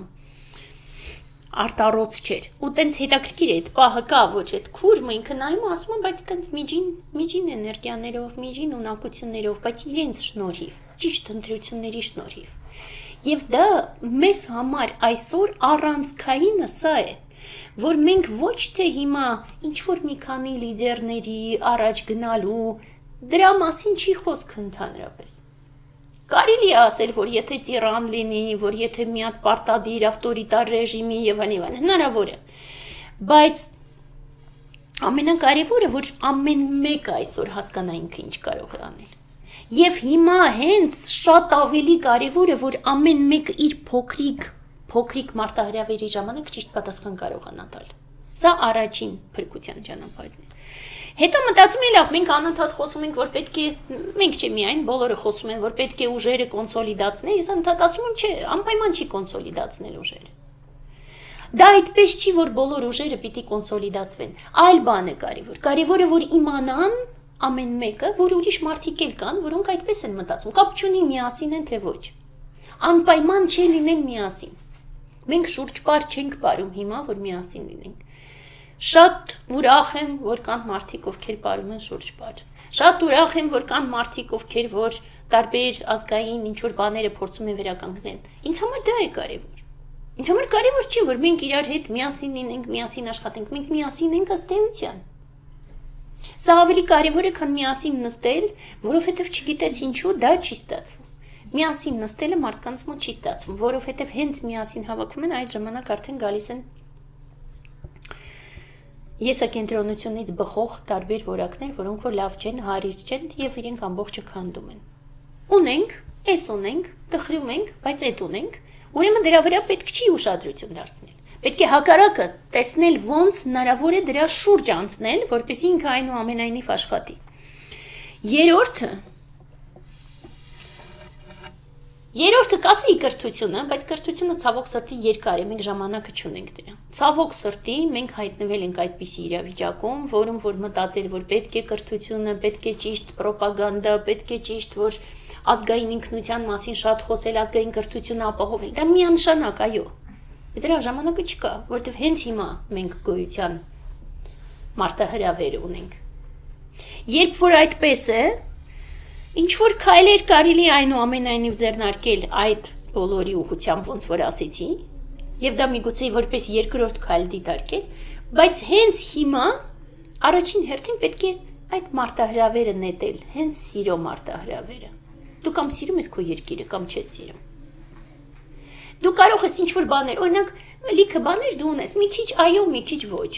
արտառոց չէր, ու տենց հետաքրքիր է, այդ պահը կա, ոչ այդ քուրմը ինքը նայում է, ասում է, բայց տենց միջին, միջին էներգիաներով, միջին ունակություններով, բայց իրենց շնորհիվ, ճիշտ ընտրությունների շնորհիվ։ Եվ դա մեզ համար այսօր առանցքայինը սա է, որ մենք ոչ թե հիմա ինչ-որ մի քանի լիդերների առաջ գնալու, դրա մասին չի խոսքը ընդհանրապես։ Կարելի է ասել, որ եթե տիրան լինի, որ եթե մի հատ պարտադիր ավտորիտար ռեժիմի եւ այլն, հնարավոր է։ Բայց ամենակարևորը, որ ամեն մեկը այսօր հասկանա ինքը ինչ կարող է անել։ Եվ հիմա հենց շատ ավելի կարևոր է, որ ամեն մեկը իր փոքրիկ, փոքրիկ մարտահրավերի ժամանակ ճիշտ պատասխան կարողանա տալ։ Սա առաջին փրկության ճանապարհն է։ Հետո մտածում եմ, լավ, մենք անընդհատ խոսում ենք, որ պետք է, մենք չէ միայն, բոլորը խոսում են, որ պետք է ուժերը կոնսոլիդացնել, իսկ ընդհանրապես ասում եմ, չէ, անպայման չի կոնսոլիդացնել ուժերը։ Դա այդպես չի, որ բոլոր ուժերը պիտի կոնսոլիդացվեն, այլ բան է կարևոր։ Կարևորը, որ իմանան ամեն մեկը, որ ուրիշ մարդիկ էլ կան, որոնք այդպես են մտածում, կապ չունի միասին են թե ոչ։ Անպայման չէ լինել միասին։ Մենք շուրջպար չենք ապարում հիմա, որ միասին լինենք։ Շատ ուրախ եմ, որ կան մարդիկ, ովքեր ապարում են շուրջպար։ Շատ ուրախ եմ, որ կան մարդիկ, ովքեր որ տարբեր ազգային ինչ-որ բաները փորձում են վերականգնել։ Ինձ համար դա է կարևոր։ Ինձ համար կարևոր չի, որ մենք իրար հետ միասին լինենք, միասին աշխատենք, մենք միասին ենք ըստ էության։ Սա ավելի կարևոր է, քան միասին նստել, որովհետև չգիտես ինչու դա չի ստացվում։ Միասին նստելը մարդկանց մոտ չի ստացվում, որովհետև հենց միասին հավաքվում են, այդ ժամանակ արդեն գալիս են եսակենտրոնությունից բխող տարբեր որակներ, որոնք որ լավ չեն, հարիր չեն եւ իրենք ամբողջը քանդում են։ Ունենք, էս ունենք, տխրում ենք, բայց այդ ունենք, ուրեմն դրա վրա պետք չի ուշադրություն դարձնել։ Պետք է հակառակը տեսնել ոնց հնարավոր է դրա շուրջ անցնել, որպեսզի ինքը այնուամենայնիվ աշխատի։ Երրորդը Երրորդը կասի կրթությունը, բայց կրթությունը ցավոք սրտի երկար է, մենք ժամանակը չունենք դրա։ Ցավոք սրտի մենք հայտնվել ենք այդպիսի իրավիճակում, որում որ մտածել, որ պետք է կրթությունը, պետք է ճիշտ ռոպագանդա, պետք է ճիշտ, որ ազգային ինքնության մասին շատ խոսել, ազգային կրթությունը ապահովել։ Դա միանշանակ, այո։ Դրա ժամանակը չկա, որովհետև հենց հիմա մենք գոյության մարտահրավեր ունենք։ Երբ որ այդպես է, ինչ որ քայլեր կարելի այնուամենայնիվ ձեռնարկել այդ բոլորի ուղղությամբ, ոնց որ ասեցի, եւ դա միգուցե որպես երկրորդ քայլ դիտարկել, բայց հենց հիմա առաջին հերթին պետք է այդ մարտահրավերը նետել, հենց սիրո մարտահրավերը։ Դու կամ սիրում ես քո երկիրը, կամ չես սիրում։ Դու կարող ես ինչ որ բաներ, օրինակ, լիքը բաներ դու ունես, մի քիչ այո, մի քիչ ոչ։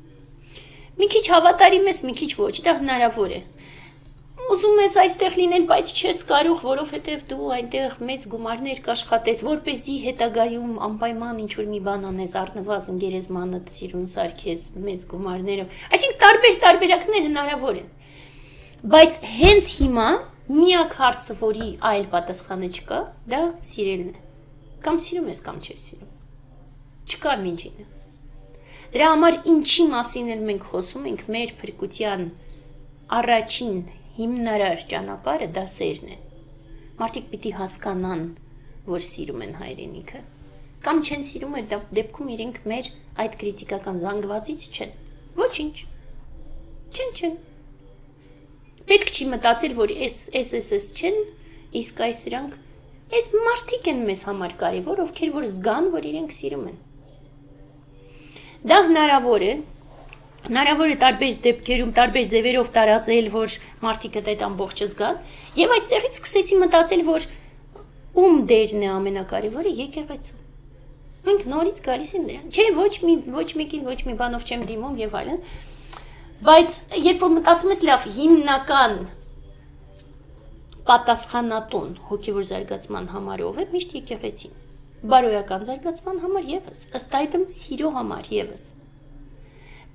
Մի քիչ հավատարիմ ես, մի քիչ ոչ, դա հնարավոր է։ Ուզում ես այստեղ լինել, բայց չես կարող, որովհետև դու այնտեղ մեծ գումարներ կաշխատես, որպեսզի հետագայում անպայման ինչ-որ մի բան անես, առնվազն գերեզմանդ սիրուն սարքես մեծ գումարներով։ Այսինքն տարբեր տարբերակներ հնարավոր են։ Բայց հենց հիմա միակ հարցը, որի այլ պատասխանը չկա, դա սիրելն է։ Կամ սիրում ես, կամ չես սիրում։ Չկա միջինը։ Դրա համար ինչի մասին էլ մենք խոսում ենք, մեր փրկության առաջին հիմնարար ճանապարհը դա սերն է։ Մարդիկ պիտի հասկանան, որ սիրում են հայրենիքը, կամ չեն սիրում, այդ դեպքում իրենք մեր այդ քրիտիկական զանգվածից չեն։ Ոչինչ։ Չեն, չեն։ Պետք չի մտածել, որ էս էս էս էս չեն, իսկ այս իրանք էս մարդիկ են մեզ համար կարևոր, ովքեր որ զգան, որ իրենք սիրում են։ Դա հնարավոր է Հնարավոր է տարբեր դեպքերում, տարբեր ձևերով տարածել, որ մարդիկ այդ ամբողջը զգան, եւ այստեղից սկսեցի մտածել, որ ում դերն է ամենակարևորը եկեղեցու։ Մենք նորից գալիս ենք դրան։ Չէ, ոչ մի ոչ մեկին ոչ մի բանով չեմ դիմում եւ այլն, բայց երբ որ մտածում ես, լավ, հիմնական պատասխանատուն հոգեվոր զարգացման համար ով է, միշտ եկեղեցին։ Բարոյական զարգացման համար եւս, ըստ այդմ սիրո համար եւս։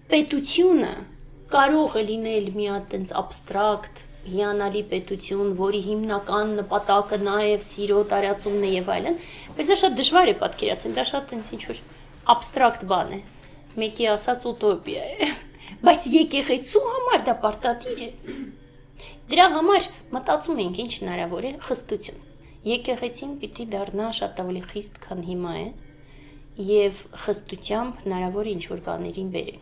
պետությունը կարող է լինել մի հատ այնց абստրակտ, հիանալի պետություն, որի հիմնական նպատակը նաև սիրո տարածումն է եւ այլն, բայց դա շատ դժվար է պատկերացնել, դա շատ այնց ինչ-որ абստրակտ բան է, մեկի ասած ուտոպիա է, բայց եկեղեցու համար դա պարտադիր է։ Դրա համար մտածում ենք ինչ հնարավոր է խստություն։ Եկեղեցին պիտի դառնա շատ ավելի խիստ, քան հիմա է, եւ խստությամբ հնարավոր է ինչ-որ բաներին բերել։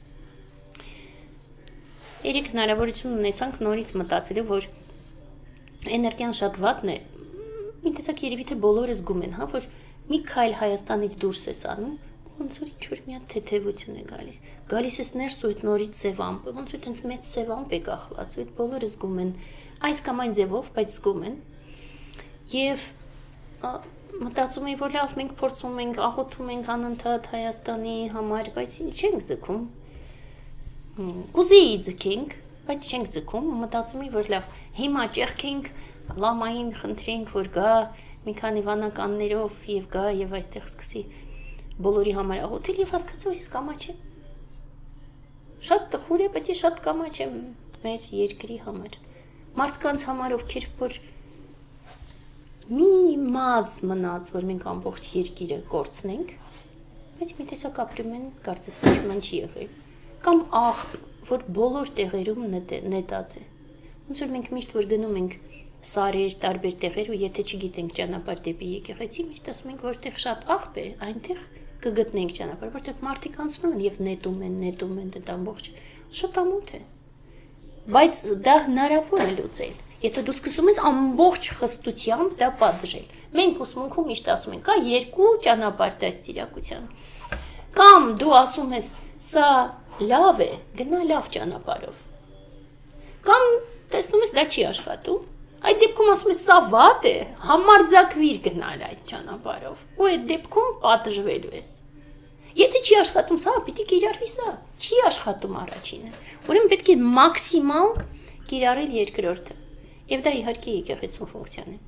Երեք հնարավորություն ունեցանք նորից մտածելու, որ էներգիան շատ վատն է, մի տեսակ երևի թե բոլորը զգում են, հա, որ մի քայլ Հայաստանից դուրս ես անում, ոնց որ ինչ-որ մի հատ թեթևություն է գալիս, գալիս ես ներս ու այդ նորից սև ամպ, ոնց որ տենց մեծ սև ամպ է կախված, ու այդ բոլորը զգում են, այս կամ այն ձևով, բայց զգում են, եւ մտածում եմ, որ լավ, մենք փորձում ենք, աղոթում ենք անընդհատ Հայաստանի համար, բայց չենք ձգում։ Կուզեի ձգենք, բայց չենք ձգում, մտածում եմ, որ լավ, հիմա ճեղքենք, լամային խնդրենք, որ գա մի քանի վանականներով եւ գա եւ այստեղ սկսի բոլորի համար աղոթել եւ հասկացա, որ ես կամաչ եմ։ Շատ տխուր է, բայց շատ կամաչ եմ մեր երկրի համար։ Մարդկանց համար, ովքեր որ մի մազ մնաց, որ մենք ամբողջ երկիրը կորցնենք, բայց մի տեսակ ապրում են, կարծես ոչ ման չի եղել։ Կամ աղ, որ բոլոր տեղերում նետած է։ Ոնց որ մենք միշտ որ գնում ենք սարեր, տարբեր տեղեր ու եթե չգիտենք ճանապարհ դեպի եկեղեցի, միշտ ասում ենք, որտեղ շատ աղբ է, այնտեղ կգտնենք ճանապարհ, որտեղ մարդիկ անցնում են եւ նետում են, նետում են դա ամբողջ շատ ամոթ է։ Բայց դա հնարավոր է լուծել։ Եթե դու սկսում ես ամբողջ խստությամբ դա պատժել։ Մենք ուսմունքում միշտ ասում ենք, կա երկու ճանապարհ դաստիարակության։ Կամ դու ասում ես, սա լավ է, գնա լավ ճանապարհով։ Կամ տեսնում ես դա չի աշխատում։ Այդ դեպքում ասում ես սա վատ է, համարձակվիր գնալ այդ ճանապարհով։ Ու այդ դեպքում պատժվելու ես։ Եթե չի աշխատում սա, պիտի կիրառվի սա։ Չի աշխատում առաջինը։ Ուրեմն պետք է մաքսիմալ կիրառել երկրորդը։ Եվ դա իհարկե եկեղեցու ֆունկցիան է։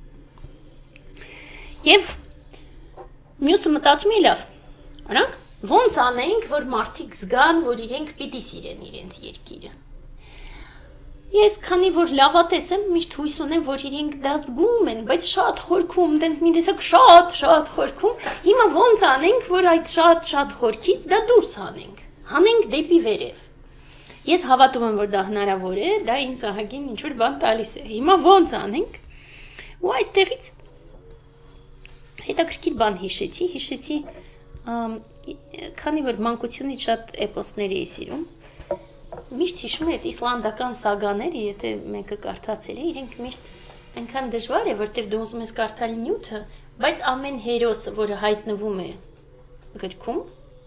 Եվ մյուսը մտածում է լավ։ Արանք ոնց անենք, որ մարդիկ զգան, որ իրենք պիտի սիրեն իրենց երկիրը։ Ես քանի որ լավատես եմ, միշտ հույս ունեմ, որ իրենք դա զգում են, բայց շատ խորքում, դենք մի տեսակ շատ, շատ խորքում, հիմա ոնց անենք, որ այդ շատ-շատ խորքից դա դուրս հանենք, հանենք դեպի վերև։ Ես հավատում եմ, որ դա հնարավոր է, դա ինձ ահագին ինչ-որ բան տալիս է։ Հիմա ոնց անենք։ Ու այստեղից հետաքրքիր բան հիշեցի, հիշեցի, քանի որ մանկությունից շատ էպոսներ էի սիրում, միշտ հիշում եմ այդ իսլանդական սագաները, եթե մեկը կարդացել է, իրենք միշտ այնքան դժվար է, որտեղ դու ուզում ես կարդալ նյութը, բայց ամեն հերոսը, որը հայտնվում է գրքում,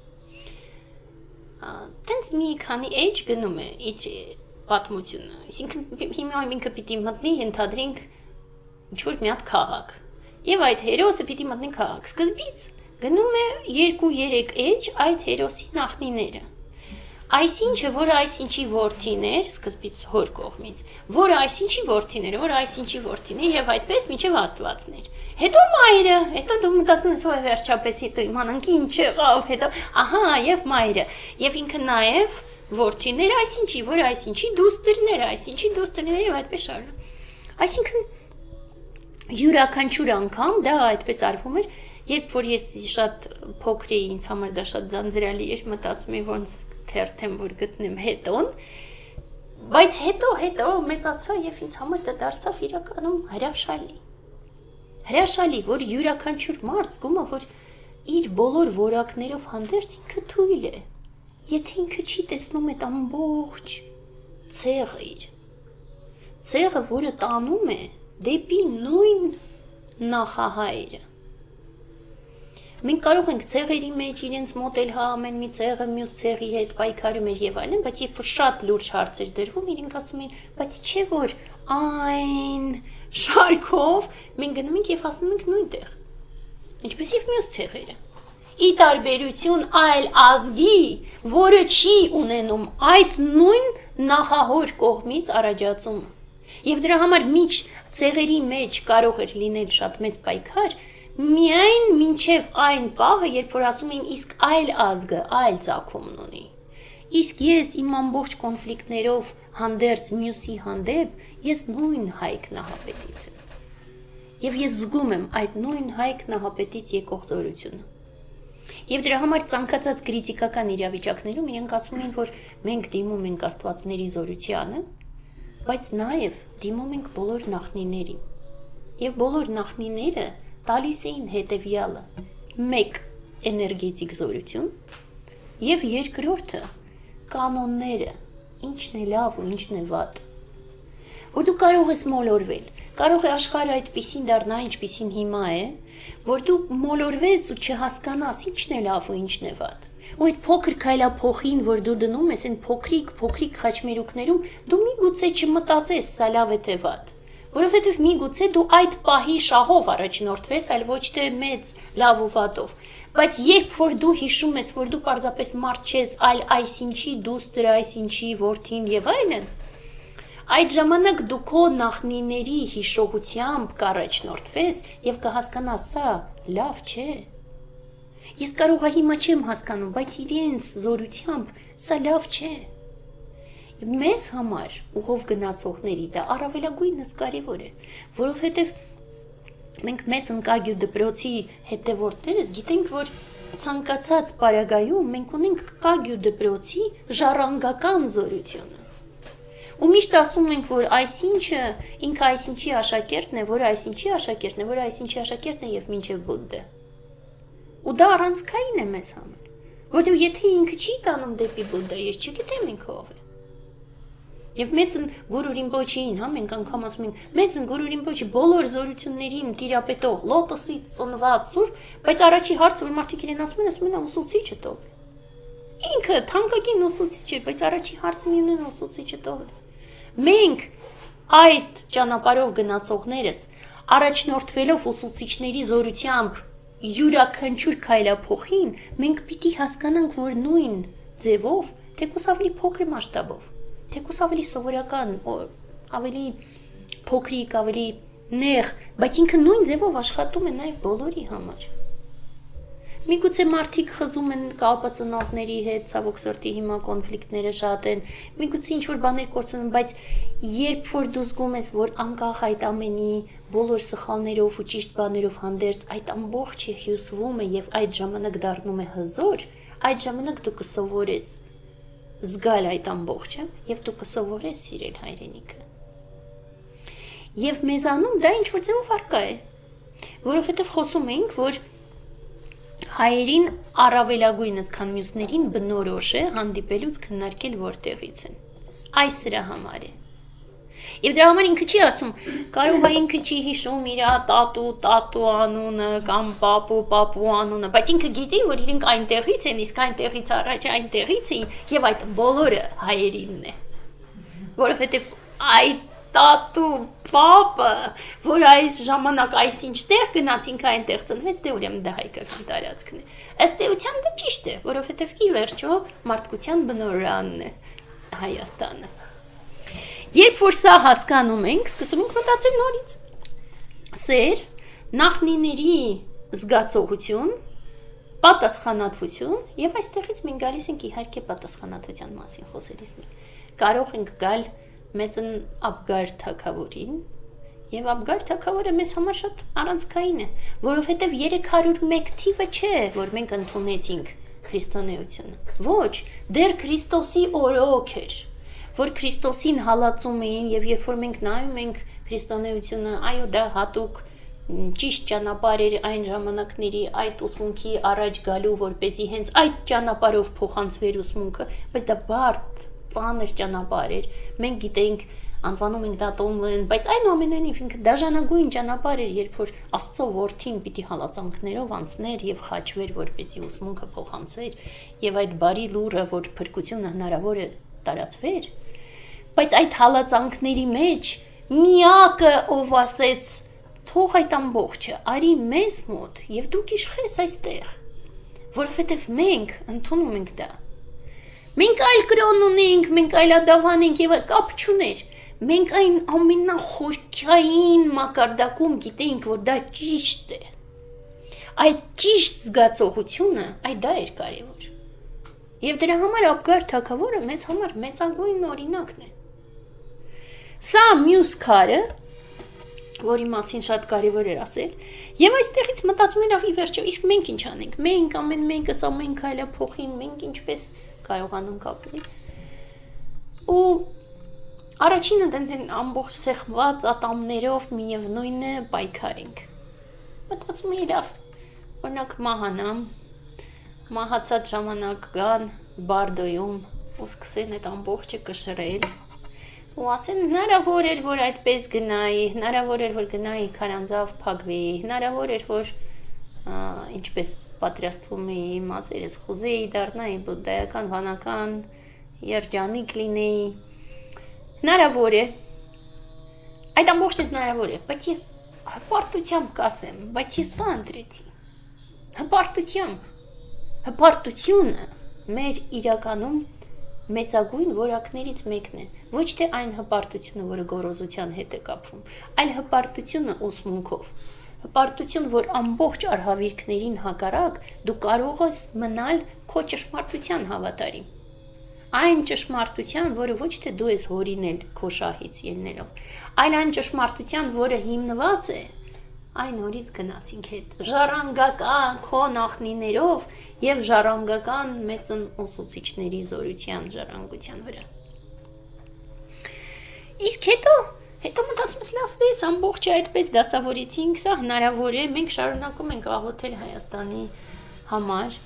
տենց մի քանի էջ գնում է իր պատմությունը, այսինքն հիմա ինքը պիտի մտնի, ենթադրենք ինչ-որ մի հատ քաղաք, եւ այդ հերոսը պիտի մտնի քաղաք, սկզբից գնում է երկու-երեք էջ այդ հերոսի նախնիները, այսինչը, որը այսինչի որդին էր, սկզբից հոր կողմից, որը այսինչի որդին էր, որը այսինչի որդին էր, եւ այդպես մինչեւ Աստվածն էր։ Հետո մայրը, հետո դու մտածում ես, ո՞վ վերջապես հետո իմանանք ինչ եղավ, հետո, ահա, եւ մայրը, եւ ինքը նաեւ որդին էր, այսինչի, որը այսինչի դուստրներ, այսինչի դուստրներ եւ այդպես շարունակ։ Այսինքն յուրաքանչյուր անգամ դա այդպես արվում էր, երբ որ ես շատ փոքր էի, ինձ համար դա շատ ձանձրալի էր, մտածում եմ ոնց թերթեմ, որ գտնեմ հետոն, բայց հետո, հետո մեծացա եւ ինձ համար դա դարձավ իրականում հրաշալի։ Հրաշալի, որ յուրաքանչյուր մարդ զգում է, որ իր բոլոր որակներով հանդերձ ինքը թույլ է։ Եթե ինքը չի տեսնում այդ ամբողջ ցեղը իր, ցեղը, որը տանում է դեպի նույն նախահայրը։ Մենք կարող ենք ցեղերի մեջ իրենց մոդել հա ամեն մի ցեղը մյուս ցեղի հետ պայքարում էր եւ այլն, բայց երբ որ շատ լուրջ հարցեր դրվում, իրենք ասում են, բայց չէ որ այն շարքով մենք գնում ենք եւ հասնում ենք նույնտեղ։ Ինչպես եւ մյուս ցեղերը։ Ի տարբերություն այլ ազգի, որը չի ունենում այդ նույն նախահոր կողմից առաջացումը։ Եվ դրա համար միջ ցեղերի մեջ կարող էր լինել շատ մեծ պայքար, միայն մինչև այն պահը, երբ որ ասում էին իսկ այլ ազգը այլ ծագումն ունի։ Իսկ ես իմ ամբողջ կոնֆլիկտներով հանդերձ մյուսի հանդեպ, ես նույն Հայկ Նահապետից եմ։ Եվ ես զգում եմ այդ նույն Հայկ Նահապետից եկող զորությունը։ Եվ դրա համար ցանկացած քրիտիկական իրավիճակներում իրենք ասում են, որ մենք դիմում ենք Աստվածների զորությանը, բայց նաև դիմում ենք բոլոր նախնիներին։ Եվ բոլոր նախնիները տալիս էին հետևյալը. մեկ էներգետիկ զորություն, եւ երկրորդը կանոնները, ինչն է լավ ու ինչն է վատ։ Որ դու կարող ես մոլորվել, կարող է աշխարհը այդպեսին դառնա, ինչպեսին հիմա է, որ դու մոլորվես ու չհասկանաս ինչն է լավ ու ինչն է վատ։ Ու այդ փոքր քայլափոխին, որ դու դնում ես, այն փոքրիկ, փոքրիկ խաչմերուկներում, դու միգուցե չմտածես սա լավ է թե վատ, որովհետև միգուցե դու այդ պահի շահով առաջնորդվես, այլ ոչ թե մեծ լավ ու վատով։ Բայց երբ որ դու հիշում ես, որ դու պարզապես մարդ չես, այլ այսինչի դուստր, այսինչի որդին եւ այլն, այդ ժամանակ դու քո նախնիների հիշողությամբ կառաջնորդվես եւ կհասկանաս սա լավ չէ։ Ես կարող եմ հիմա չեմ հասկանում, բայց իրենց զորությամբ սա լավ չէ։ Մեզ համար ուղով գնացողների դա առավելագույնս կարևոր է, որովհետեւ մենք մեծ ընկագյու դպրոցի հետևորդներս գիտենք, որ ցանկացած պարագայում մենք ունենք կագյու դպրոցի ժառանգական զորությունը։ Ու միշտ ասում ենք, որ այսինչը ինքը այսինչի աշակերտն է, որ այսինչի աշակերտն է, որ այսինչի աշակերտն է եւ մինչեւ Բուդդա։ Ու դա առանցքային է մեզ համար, որտեղ եթե ինքը չի տանում դեպի Բուդդա, ես չգիտեմ ինքը ով է։ Եվ մեծն Գուրու Ռինպոչեին, հա, մենք անգամ ասում ենք, մեծն Գուրու Ռինպոչի բոլոր զորություններին տիրապետող լոտոսից ծնված սուր, բայց առաջի հարցը, որ մարդիկ իրեն ասում են, ասում են ուսուցիչը տով է։ Ինքը թանկագին ուսուցիչ է, բայց առաջի հարցը միևնույն ուսուցիչը տով է։ Մենք այդ ճանապարհով գնացողներս առաջնորդվելով ուսուցիչների զորությամբ յուրաքանչյուր քայլափոխին, մենք պիտի հասկանանք, որ նույն ձևով, թեկուզ ավելի փոքր մասշտաբով, թեկուզ ավելի սովորական, ավելի փոքրիկ, ավելի նեղ, բայց ինքը նույն ձևով աշխատում է նաև բոլորի համար։ Միգուցե մարդիկ խզում են կապածնողների հետ, ցավոք սրտի հիմա կոնֆլիկտները շատ են, միգուցե ինչ-որ բաներ կորցնում են, բայց երբ որ դու զգում ես, որ անկախ այդ ամենի բոլոր սխալներով ու ճիշտ բաներով հանդերձ այդ ամբողջը հյուսվում է եւ այդ ժամանակ դառնում է հզոր, այդ ժամանակ դու կսովորես զգալ այդ ամբողջը եւ դու կսովորես սիրել հայրենիքը։ Եվ մեզանում դա ինչ-որ ձևով արկա է, որովհետեւ խոսում ենք, որ հայերին առավելագույնս քան մյուսներին բնորոշ է հանդիպելուց քննարկել որտեղից են։ Այս սրա համար է։ Եվ դրա համար ինքը չի ասում, կարող է ինքը չի հիշում իր տատու, տատու անունը կամ պապու, պապու անունը, բայց ինքը գիտի, որ իրենք այնտեղից են, իսկ այնտեղից առաջ այնտեղից են, եւ այդ բոլորը հայերինն է։ Որովհետեւ այդ տատու, պապը, որ այս ժամանակ այսինչ տեղ գնաց, ինքը այնտեղ ծնվեց, դե ուրեմն դա հայկական տարածքն է։ Ըստ էության դա ճիշտ է, որովհետև ի վերջո մարդկության բնօրանն է Հայաստանը։ Երբ որ սա հասկանում ենք, սկսում ենք մտածել նորից։ Սեր, նախնիների զգացողություն, պատասխանատվություն, եւ այստեղից մենք գալիս ենք իհարկե պատասխանատվության մասին խոսելիս մենք։ Կարող ենք գալ մեծն Աբգար թագավորին, եւ Աբգար թագավորը մեզ համար շատ առանցքային է, որովհետեւ երեք հարյուր մեկ թիվը չէ, որ մենք ընդունեցինք քրիստոնեությունը։ Ոչ, դեռ Քրիստոսի օրոք էր, որ Քրիստոսին հալածում էին, եւ երբ որ մենք նայում ենք քրիստոնեությունը, այո, դա հատուկ ճիշտ ճանապարհ էր այն ժամանակների այդ ուսմունքի առաջ գալու, որպեսզի հենց այդ ճանապարհով փոխանցվեր ուսմունքը, բայց դա բարդ ծանր ճանապարհ էր։ Մենք գիտենք, անվանում ենք դա տոնլեն, բայց այնուամենայնիվ ինքը դաժանագույն ճանապարհ էր, երբ որ Աստծո որդին պիտի հալածանքներով անցներ եւ խաչվեր, որպեսզի ուսմունքը փոխանցեր, եւ այդ բարի լուրը, որ փրկությունը հնարավոր է տարածվեր, բայց այդ հալածանքների մեջ միակը, ով ասեց, թող այդ ամբողջը արի մեզ մոտ եւ դու կիշխես այստեղ, որովհետեւ մենք ընդունում ենք դա։ Մենք այլ կրոն ունենք, մենք այլադավան ենք եւ կապ չուներ։ Մենք այն ամենախորքային մակարդակում գիտենք, որ դա ճիշտ է։ Այդ ճիշտ զգացողությունը, այդ դա էր կարևոր։ Եվ դրա համար Աբգար թագավորը մեզ համար մեծագույն օրինակն է։ Սա մյուս քարը, որի մասին շատ կարևոր էր ասել, եւ այստեղից մտածում եմ ի վերջո, իսկ մենք ինչ անենք։ Մենք ամեն մեկս ամեն քայլը փոխին, մենք ինչպես կարողանանք ապրել։ Ու առաջինը դեն ամբողջ սեղմված ատամներով միևնույնը պայքար ենք։ Մտածում եմ լավ, օրինակ մահանամ, մահացած ժամանակ գան բարդոյում ու սկսեն այդ ամբողջը կշռել ու ասեն հնարավոր էր, որ այդպես գնայի, հնարավոր էր, որ գնայի քարանձավ փակվեի, հնարավոր էր, որ ինչպես պատրաստվում էի մազերս խուզեի, դառնայի բուդդայական վանական երջանիկ լինեի, հնարավոր է, այդ ամբողջը հնարավոր է, բայց ես հպարտությամբ կասեմ, բայց ես սա ընտրեցի, հպարտությամբ, հպարտությունը մեր իրականում մեծագույն որակներից մեկն է, ոչ թե այն հպարտությունը, որը գոռոզության հետ է կապվում, այլ հպարտությունը ուսմունքով, հպարտություն, որ ամբողջ արհավիրքներին հակառակ դու կարող ես մնալ քո ճշմարտության հավատարիմ, այն ճշմարտության, որը ոչ թե դու ես հորինել քո շահից ելնելով, այլ այն ճշմարտության, որը հիմնված է այն օրից գնացինք հետ, ժառանգական քո նախնիներով և ժառանգական մեծն ուսուցիչների զորության ժառանգության վրա։ Իսկ հետո, հետո մտածում ես լավ ես ամբողջը այդպես դասավորեցինք, սա հնարավոր է, մենք շարունակում ենք աղոթել Հայաստանի համար,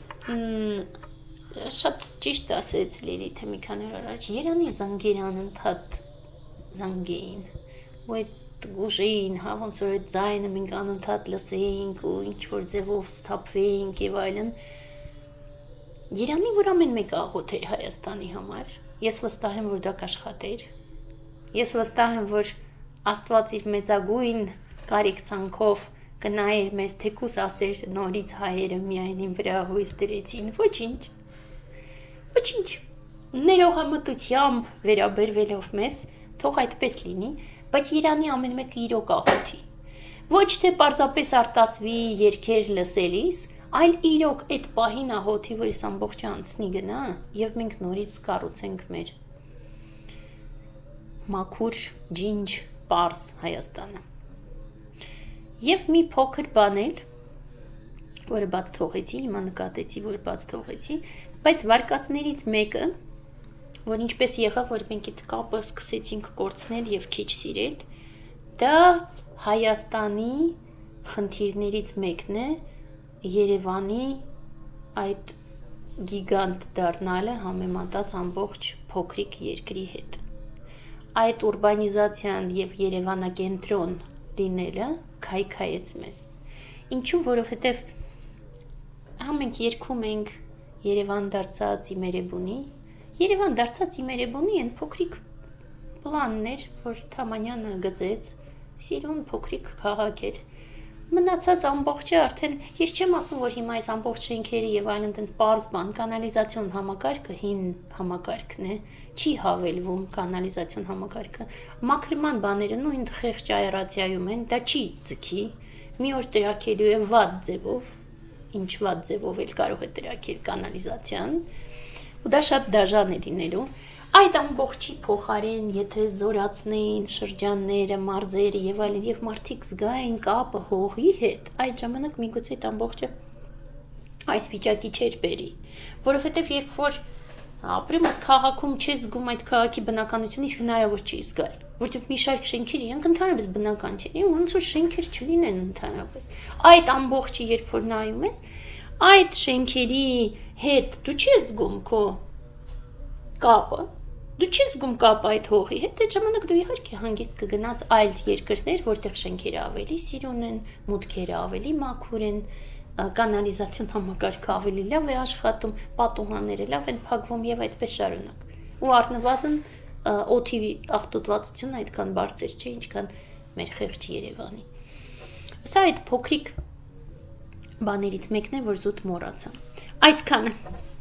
շատ ճիշտ ասեց Լիլիթը մի քանի օր առաջ, Երանի զանգերան ընդհատ զանգեին, ու այդ գուժեին, հա, ոնց որ այդ ձայնը մենք անընդհատ լսեինք ու ինչ-որ ձևով սթափվեինք և այլն, Երանի, որ ամեն մեկը աղոթեր Հայաստանի համար, ես վստահ եմ, որ դա կաշխատեր, ես վստահ եմ, որ Աստված իր մեծագույն կարիքցանքով կնայեր մեզ, թեկուզ ասեր նորից հայերը միայն իմ վրա հույս դրեցին, ոչինչ, ոչինչ, ներողամտությամբ վերաբերվելով մեզ, թող այդպես լինի, բայց Երանի ամեն մեկը իրոք աղոթի, ոչ թե պարզապես արտասվի երգեր լսելիս, այլ իրոք այդ պահին աղոթի, որ ես ամբողջը անցնի գնա, և մենք նորից կառուցենք մեր մաքուր, ջինջ, պարզ Հայաստանը։ Եվ մի փոքր բան էլ, որը բաց թողեցի, հիմա նկատեցի, որ բաց թողեցի, բայց վարկածներից մեկը, որ ինչպես եղավ, որ մենք այդ կապը սկսեցինք կորցնել և քիչ սիրել, դա Հայաստանի խնդիրներից մեկն է Երևանի այդ գիգանտ դառնալը համեմատած ամբողջ փոքրիկ երկրի հետ։ Այդ ուրբանիզացիան և Երևանակենտրոն լինելը քայքայեց մեզ։ Ինչու, որովհետև հա մենք երգում ենք Երևան դարձած իմ Էրեբունի, Երևան դարձած իմ Էրեբունի են փոքրիկ պլաններ, որ Թամանյանը գծեց, սիրուն փոքրիկ քաղաք էր, մնացած ամբողջը արդեն, ես չեմ ասում, որ հիմա այս ամբողջ շենքերի և այլն տենց պարզ բան, կանալիզացիոն համակարգը հին համակարգն է, չի հավելվում կանալիզացիոն համակարգը, մաքրման բաները նույն խեղճ աերացիայում են, դա չի ձգի, մի օր տրաքելու է վատ ձևով, ինչ վատ ձևով էլ կարող է տրաքել կանալիզացիան, ու դա շատ դաժան է լինելու, այդ ամբողջի փոխարեն, եթե զորացնեին շրջանները, մարզերը և այլն, և մարդիկ զգային կապը հողի հետ, այդ ժամանակ միգուցե այդ ամբողջը այս վիճակի չէր բերի, որովհետև երբ որ ապրում ես քաղաքում չես զգում այդ քաղաքի բնականությունը, իսկ հնարավոր չի զգալ, որովհետև մի շարք շենքեր իրանք ընդհանրապես բնական չեն, ոնց որ շենքեր չլինեն ընդհանրապես, այդ ամբողջը երբ որ նայում ես, այդ շենքերի հետ դու չես զգում քո կապը, դու չես զգում կապը այդ հողի հետ, այդ ժամանակ դու իհարկե հանգիստ կգնաս այլ երկրներ, որտեղ շենքերը ավելի սիրուն են, մուտքերը ավելի մաքուր են, կանալիզացիոն համակարգը ավելի լավ է աշխատում, պատուհանները լավ են փակվում և այդպես շարունակ։ Ու առնվազն օդի աղտոտվածությունը այդքան բարձր չէ, ինչքան մեր խեղճ Երևանի։ Սա այդ փոքրիկ բաներից մեկն է, որ զուտ մոռացա։ Այսքանը։